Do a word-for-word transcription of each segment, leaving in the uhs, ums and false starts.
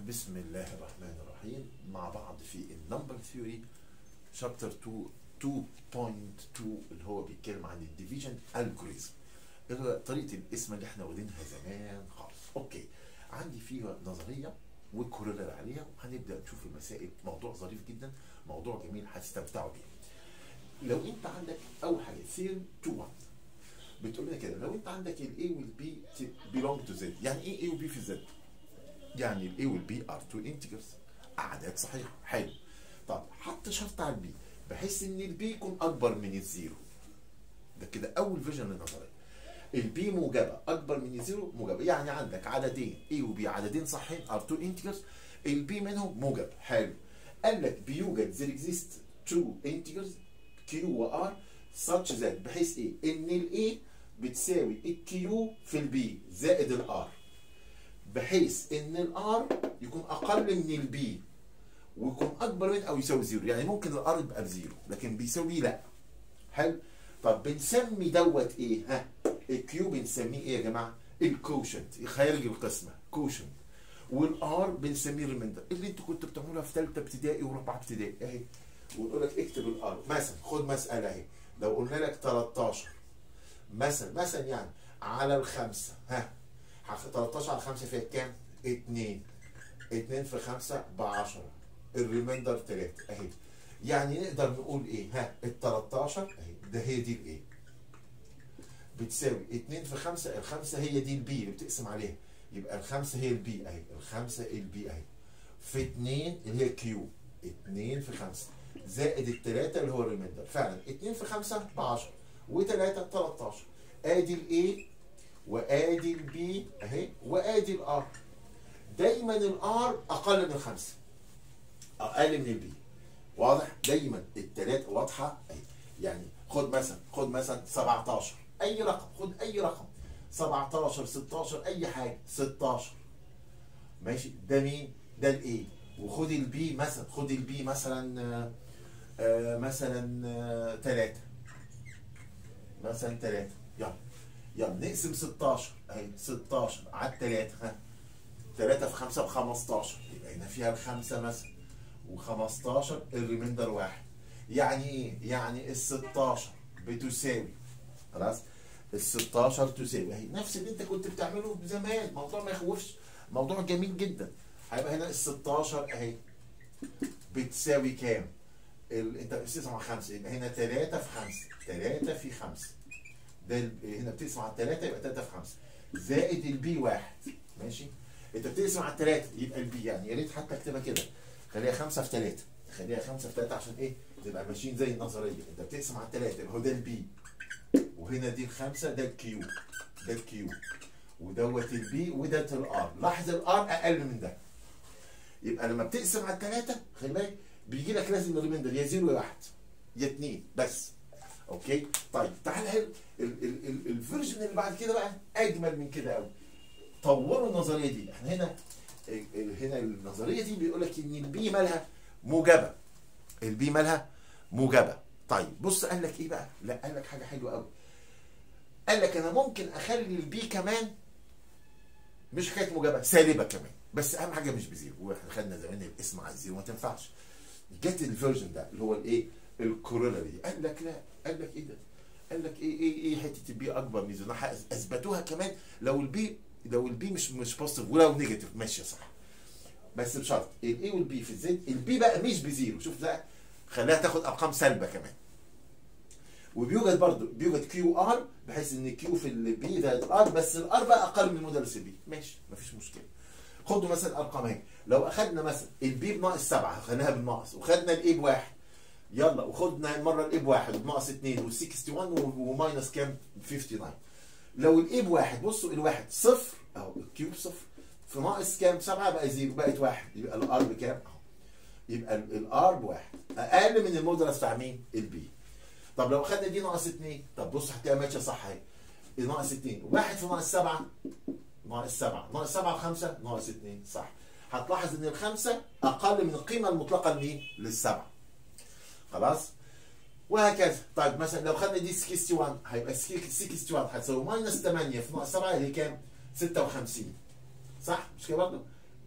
بسم الله الرحمن الرحيم مع بعض في النمبر ثيوري شابتر اتنين اتنين نقطة اتنين اللي هو بيتكلم عن الديفيجن الجوريزم اللي هو طريقه القسمه اللي احنا واخدينها زمان خالص. اوكي، عندي فيها نظريه وكوريلر عليها وهنبدا نشوف المسائل. موضوع ظريف جدا، موضوع جميل هتستمتعوا بيه. لو انت عندك اول حاجه ثيرم اتنين واحد بتقول لنا كده، لو انت عندك الاي والبي belong to z، يعني ايه اي وبي في زد؟ يعني الاي والبي ار تو انتجرز، اعداد صحيحه. حلو. طب حط شرط على البي بحيث ان البي يكون اكبر من الزيرو. ده كده اول فيجن للنظريه. البي موجبه اكبر من الزيرو موجبه، يعني عندك عددين اي وبي، عددين صحيحين ار تو انتجرز، البي منهم موجب. حلو. قال لك بيوجد there exist two integers Q و R such that، بحيث ايه؟ ان الاي بتساوي الكيو في البي زائد الار، بحيث ان الار يكون اقل من البي ويكون اكبر من او يساوي زيرو. يعني ممكن الار يبقى بزيرو لكن بيساوي لا. حلو. طب بنسمي دوت ايه؟ ها، الكيو بنسميه ايه يا جماعه؟ الكوشنت، خارج القسمه كوشنت. والار بنسميه الريميندر، اللي انتوا كنتوا بتعملوها في ثالثه ابتدائي ورابعه ابتدائي اهي. ونقول لك اكتب الار. مثلا خد مساله اهي، لو قلنا لك تلتاشر مثلا مثلا يعني على الخمسه، ها تلتاشر على خمسه فيها كام؟ اتنين. اتنين في خمسه ب عشرة، الريميندر تلاته اهي. يعني نقدر نقول ايه؟ ها ال تلتاشر اهي، ده هي دي الايه؟ بتساوي اتنين في خمسه، الخمسه هي دي البي اللي بتقسم عليها، يبقى الخمسه هي البي اهي، الخمسه البي اهي، في اتنين اللي هي كيو، اتنين في خمسه زائد التلاته اللي هو الريميندر. فعلا اتنين في خمسه ب عشرة وتلاته تلتاشر. ادي الايه وادي البي اهي وادي الار. دايما الار اقل من الخمسه، اقل من البي. واضح؟ دايما التلاته واضحه اهي. يعني خد مثلا خد مثلا سبعتاشر، اي رقم، خد اي رقم، سبعتاشر ستاشر اي حاجه، ستاشر ماشي. ده مين؟ ده الايه. وخد البي مثلا، خد البي مثلا آآ آآ مثلا آآ تلاته، مثلا تلاته. يلا يلا نقسم ستاشر اهي، ستاشر على التلاته، ها تلاته في خمسه ب خمستاشر، يبقى هنا فيها الخمسه مثلا وخمستاشر، الريميندر واحد. يعني ايه؟ يعني ال ستاشر بتساوي، خلاص ال ستاشر تساوي اهي نفس اللي انت كنت بتعمله زمان. موضوع ما يخوفش، موضوع جميل جدا. هيبقى هنا ال ستاشر اهي بتساوي كام؟ ال... انت بتقسم على خمسه، يبقى هنا تلاته في خمسه، تلاته في خمسه، ده ال... هنا بتقسم على تلاته يبقى تلاته في خمسه زائد البي واحد. ماشي. انت بتقسم على التلاته يبقى البي، يعني يا ريت حتى اكتبها كده، خليها خمسه في تلاته، خليها خمسه في تلاته عشان ايه؟ نبقى ماشيين زي النظريه. انت بتقسم على التلاته يبقى هو ده البي، وهنا دي الخمسه، ده الكيو، ده الكيو، ودوت البي وده الار. لاحظ الار اقل من ده. يبقى لما بتقسم على التلاته خلي بالك بيجي لك لازم الريميندر يا زيرو يا واحد يا اتنين بس. اوكي؟ طيب تعالى الفيرجن اللي بعد كده بقى اجمل من كده قوي. طوروا النظريه دي. احنا هنا هنا النظريه دي بيقول لك ان البي مالها موجبه. البي مالها موجبه. طيب بص قال لك ايه بقى؟ لا قال لك حاجه حلوه قوي. قال لك انا ممكن اخلي البي كمان مش حكايه موجبه، سالبه كمان، بس اهم حاجه مش بزيرو. واحنا خدنا زمان الاسم على الزيرو ما تنفعش. جت الفيرجن ده اللي هو الايه؟ الكورولاري. قال لك لا، قال لك ايه ده؟ قال لك ايه ايه ايه حته البي اكبر من زيرو. اثبتوها كمان لو البي لو البي مش مش بوزيتيف ولو نيجاتيف ماشيه صح، بس بشرط الاي والبي في الزد البي بقى مش بزيرو. شوف بقى، خليها تاخد ارقام سالبه كمان. وبيوجد برضه بيوجد كيو ار بحيث ان كيو في البي زائد ار، بس الار بقى اقل من مودولس البي. ماشي مفيش مشكله. خدوا مثلا ارقام اهي. لو اخدنا مثلا البي بناقص سبعه خدناها بالناقص، وخدنا الاي بواحد، يلا وخدنا مره الاي بواحد وبناقص اتنين وال واحد وستين وماينس كام؟ تسعة وخمسين. لو الاي بواحد، بصوا الواحد صفر اهو، الكيوب صفر، في ناقص كام؟ سبعه بقى زيرو، بقت واحد، يبقى الار بكام؟ اهو. يبقى الار بواحد، اقل من المودولس بتاع مين؟ البي. طب لو خدنا دي ناقص اتنين، طب بص هتلاقيها ماشيه صح اهي. ناقص اتنين، واحد في ناقص سبعه، ناقص سبعه، ناقص سبعه وخمسه، ناقص اتنين، صح. هتلاحظ ان الخمسه اقل من القيمه المطلقه لمين؟ للسبعه. خلاص؟ وهكذا. طيب مثلا لو خدنا دي واحد وستين، هيبقى واحد وستين هتساوي ماينس تمانيه في ناقص سبعه اللي هي كام؟ سته وخمسين. صح؟ مش كده برضه؟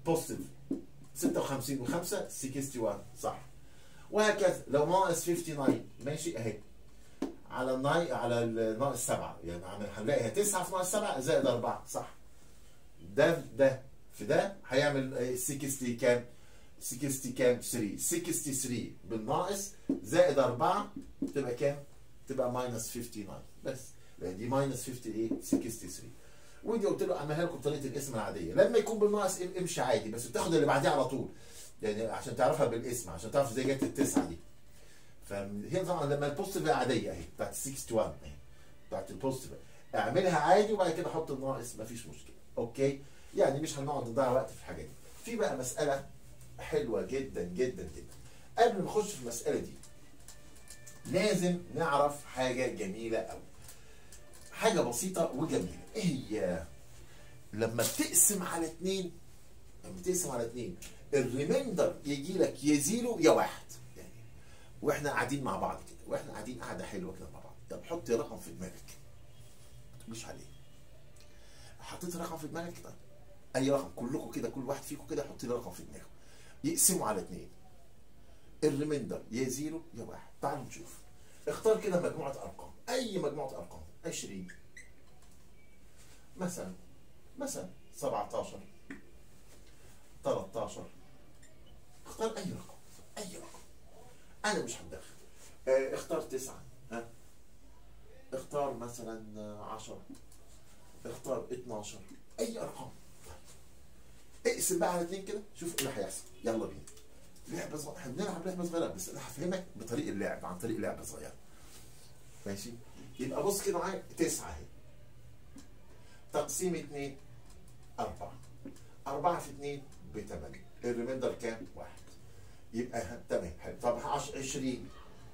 بوزيتيف ستة وخمسين و5 واحد وستين صح. وهكذا لو ناقص تسعة وخمسين ماشي اهي على الناي على الناقص سبعة، يعني هنلاقيها تسعة في ناقص سبعة زائد أربعة صح. ده ده في ده هيعمل ستين كام؟ ستين كام؟ ثلاثة. ثلاثة وستين بالناقص زائد أربعة تبقى كام؟ تبقى ماينس تسعة وخمسين بس. لان دي ماينس خمسين ايه؟ ستة وستين. ودي قلت له اعملها لكم بطريقه الاسم العاديه، لما يكون بالناقص امشي عادي بس بتاخد اللي بعديه على طول، يعني عشان تعرفها بالاسم عشان تعرف ازاي جت التسعه دي. فهي طبعا لما البوزيتيف عاديه اهي بتاعت واحد وستين اهي بتاعت البوزيتيف اعملها عادي وبعد كده احط الناقص مفيش مشكله. اوكي؟ يعني مش هنقعد نضيع وقت في الحاجات دي. في بقى مساله حلوه جدا جدا جدا. قبل ما نخش في المساله دي لازم نعرف حاجه جميله قوي. حاجه بسيطه وجميله. ايه هي؟ لما بتقسم على اتنين لما بتقسم على اتنين الريميندر يجي لك يا زيرو يا واحد. يعني واحنا قاعدين مع بعض كده واحنا قاعدين قاعده حلوه كده مع بعض، طب حط رقم في دماغك مش عليه. حطيت رقم في دماغك؟ طيب اي رقم كلكم كده كل واحد فيكم كده حط لي رقم في دماغه. يقسموا على اتنين الريميندر يا زيرو يا واحد. تعالوا نشوف. اختار كده مجموعه ارقام، اي مجموعه ارقام. عشرين مثلا مثلا سبعتاشر تلتاشر. اختار اي رقم اي رقم انا مش هتدخل. اه اختار تسعة ها اختار مثلا عشرة اختار اتناشر اي ارقام. اقسم بقى على اتنين كده شوف ايه اللي هيحصل. يلا بينا. لعبه صغيره احنا بنلعب لعبه صغيره بس انا هفهمك بطريق اللعب عن طريق لعبه صغيره. ماشي؟ يبقى بص كده معايا تسعة اهي تقسيم اتنين أربعة. أربعة في اتنين بتمانية. الريميندر كام؟ واحد. يبقى تمام حلو. طب عشرين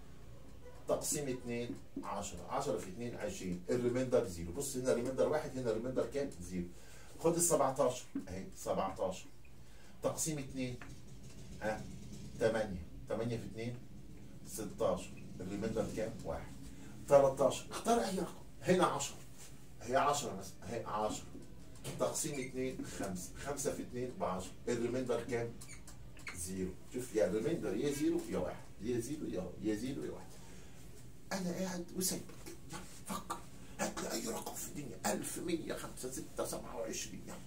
تقسيم اتنين عشرة. عشرة في اتنين عشرين. الريميندر زيرو. بص هنا ريميندر واحد هنا ريميندر كام؟ زيرو. خد ال سبعتاشر اهي سبعتاشر تقسيم اتنين ها تمانية. تمانية في اتنين ستاشر. الريميندر كام؟ واحد. تلتاشر. اختار اي رقم. هنا عشرة هي عشرة مثلا اهي عشرة تقسيم اتنين خمسة. خمسة في اتنين ب عشرة. الريميندر كام؟ زيرو. شوف يا الريميندر يا زيرو يا واحد يا زيرو يا يا زيرو يا واحد. انا قاعد وسايبك فكر هات لي اي رقم في الدنيا. ألف ومية وخمسة ستة سبعة وعشرين. يعني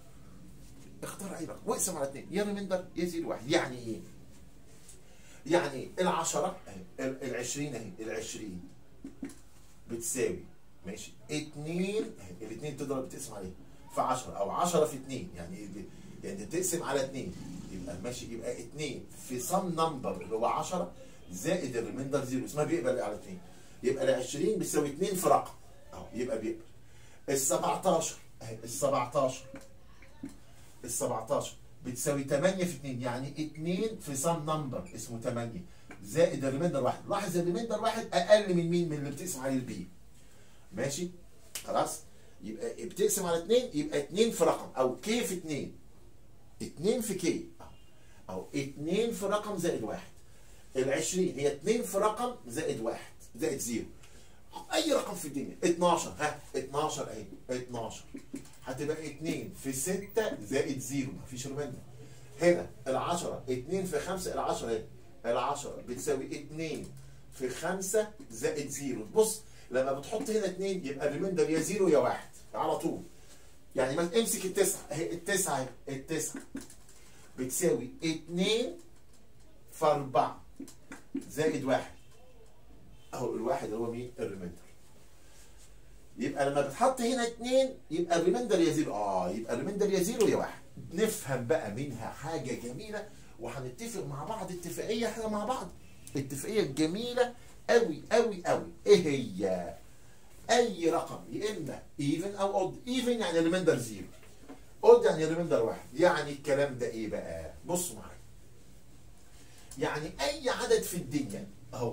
اختار اي رقم واقسم على اتنين يا ريميندر يا زيرو واحد. يعني ايه؟ يعني العشرة اهي العشرين اهي العشرين بتساوي ماشي اتنين اهي الاتنين تضرب تقسم عليه في عشرة او عشرة في اتنين. يعني يعني تقسم على اتنين يبقى ماشي يبقى اتنين في سم نمبر اللي هو عشرة زائد الريميندر زيرو اسمها بيقبل على اتنين. يبقى ال عشرين بتساوي اتنين في رقم اهو يبقى بيقبل. ال سبعتاشر اهي ال سبعتاشر ال سبعتاشر بتساوي تمانية في اتنين يعني اتنين في سم نمبر اسمه تمانية زائد الريميندر واحد. لاحظ الريميندر واحد اقل من مين؟ من اللي بتقسم عليه البي. ماشي؟ خلاص؟ يبقى بتقسم على اتنين يبقى اتنين في رقم او كي في اتنين. اتنين في كي او اتنين في رقم زائد واحد. ال عشرين هي اتنين في رقم زائد واحد زائد زيرو. اي رقم في الدنيا. اتناشر ها اتناشر اهي اتناشر هتبقى اتنين في ستة زائد زيرو مفيش ريميندر. هنا ال عشرة اتنين في خمسة. ال عشرة اهي ال عشرة بتساوي اتنين في خمسة زائد زيرو. بص لما بتحط هنا اتنين يبقى الريميندر يا زيرو يا واحد على طول. يعني ما امسك التسعة اهي التسعة اهي التسعة بتساوي اتنين في أربعة زائد واحد. اهو الواحد اللي هو مين؟ الريميندر. يبقى لما بتحط هنا اتنين يبقى الريميندر يا زيرو. اه يبقى الريميندر يا زيرو يا واحد. نفهم بقى منها حاجة جميلة وهنتفق مع بعض اتفاقية حاجة مع بعض. اتفاقية جميلة قوي قوي قوي. ايه هي؟ اي رقم يا اما ايفن او اود. ايفن يعني الريميندر زيرو. اود يعني الريميندر واحد. يعني الكلام ده ايه بقى؟ بصوا معايا. يعني اي عدد في الدنيا اهو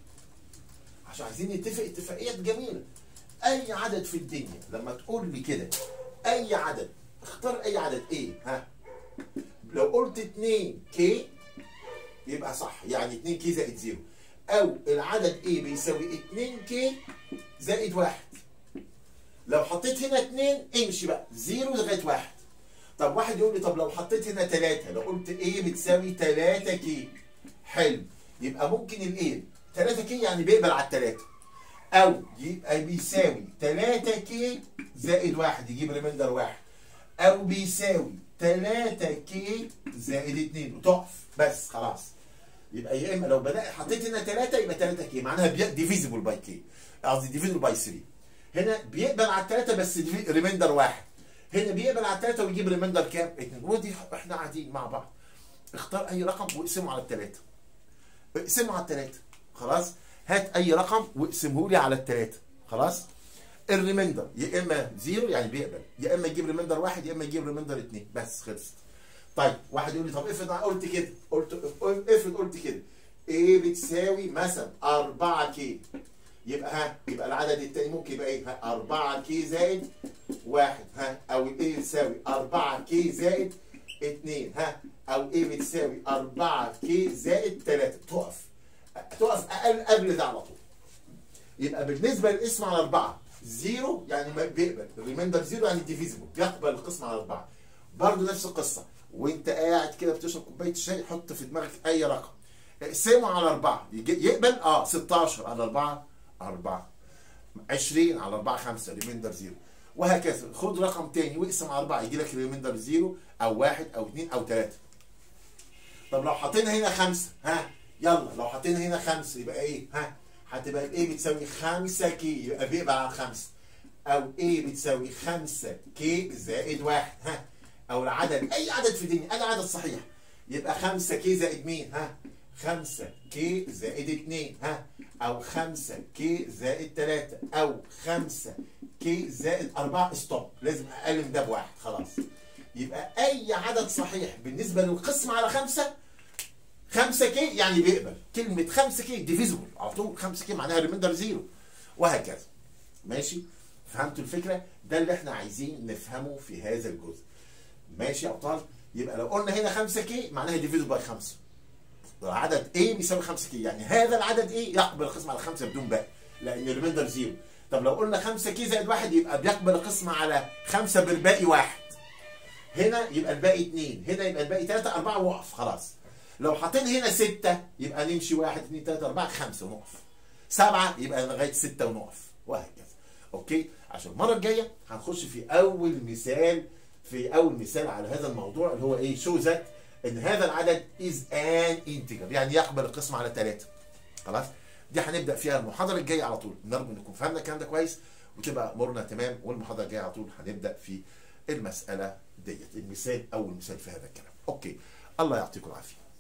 عشان عايزين نتفق اتفاقيات جميله. اي عدد في الدنيا لما تقول لي كده اي عدد اختار اي عدد ايه ها. لو قلت اتنين كي يبقى صح يعني اتنين كي زائد زيرو. او العدد ايه بيساوي اتنين كي زائد واحد. لو حطيت هنا اتنين امشي بقى زيرو لغايه واحد. طب واحد يقول لي طب لو حطيت هنا تلاتة، لو قلت A بتساوي تلاتة كي، حلو، يبقى ممكن الايه تلاتة كي يعني بيقبل على التلاتة، او يبقى بيساوي تلاتة كي زائد واحد يجيب ريميندر واحد، او بيساوي تلاتة كي زائد اتنين وتقف بس خلاص. يبقى يا اما لو بدأت حطيت هنا تلاتة يبقى تلاتة كي معناها ديفيزبل باي كي، قصدي ديفيزبل باي ثلاثة. هنا بيقبل على التلاتة بس ريميندر واحد، هنا بيقبل على التلاتة ويجيب ريميندر كام؟ اتنين. ودي احنا قاعدين مع بعض، اختار اي رقم واقسمه على التلاتة. اقسمه على التلاتة خلاص، هات اي رقم واقسمه لي على التلاتة خلاص. الريميندر يا اما زيرو يعني بيقبل، يا اما يجيب ريميندر واحد، يا اما يجيب ريميندر اتنين، بس خلصت. طيب واحد يقول لي طب افرض انا قلت كده، قلت افرض قلت كده A بتساوي مثلا أربعة كي، يبقى ها يبقى العدد التاني ممكن يبقى ايه؟ ها أربعة كي زائد واحد، ها او A بتساوي أربعة كي زائد اتنين، ها او A بتساوي أربعة كي زائد تلاتة. تقف تقف اقل قبل ده على طول. يبقى بالنسبه للقسم على أربعة زيرو يعني ما بيقبل، الريميندر زيرو يعني ديفيزبل بيقبل القسم على أربعة. برضه نفس القصه، وانت قاعد كده بتشرب كوبايه الشاي حط في دماغك اي رقم اقسمه على أربعة يقبل اه ستاشر على أربعة أربعة، عشرين على أربعة خمسة ريميندر زيرو، وهكذا. خد رقم تاني واقسم على أربعة يجي لك ريميندر زيرو او واحد او اتنين او تلاتة. طب لو حطينا هنا خمسة، ها يلا لو حطينا هنا خمسة يبقى ايه؟ ها هتبقى A بتساوي خمسة كي، يبقى بيقبل على خمسة، او A بتساوي خمسة كي زائد واحد، ها او العدد اي عدد في الدنيا اي عدد صحيح، يبقى خمسة كي زائد مين؟ ها خمسة كي زائد اتنين، ها او خمسة كي زائد تلاتة، او خمسة كي زائد أربعة. ستوب، لازم اقل من ده بواحد خلاص. يبقى اي عدد صحيح بالنسبه للقسم على خمسة، خمسة كي يعني بيقبل. كلمه خمسة كي ديفيزبل على طول، خمسة كي معناها ريميندر زيرو، وهكذا. ماشي؟ فهمتوا الفكره؟ ده اللي احنا عايزين نفهمه في هذا الجزء. ماشي يا ابطال؟ يبقى لو قلنا هنا خمسة كي معناها ديفيزبل باي خمسة. عدد A بيساوي خمسة كي، يعني هذا العدد A يقبل القسم على خمسة بدون باقي لان الريميندر زيرو. طب لو قلنا خمسة كي زائد واحد يبقى بيقبل القسم على خمسة بالباقي واحد. هنا يبقى الباقي اتنين، هنا يبقى الباقي تلاتة أربعة وقف خلاص. لو حاطين هنا ستة يبقى نمشي واحد اتنين تلاتة أربعة خمسة ونقف. سبعة يبقى لغاية ستة ونقف، وهكذا. اوكي؟ عشان المرة الجاية هنخش في أول مثال في أول مثال على هذا الموضوع اللي هو إيه؟ شو ذات إن هذا العدد is an integer، يعني يقبل القسم على تلاتة. خلاص؟ دي هنبدأ فيها المحاضرة الجاية على طول، نرجو إنكم فهمنا الكلام ده كويس وتبقى أمورنا تمام، والمحاضرة الجاية على طول هنبدأ في المسألة ديت، المثال أول مثال في هذا الكلام. أوكي، الله يعطيكم العافية.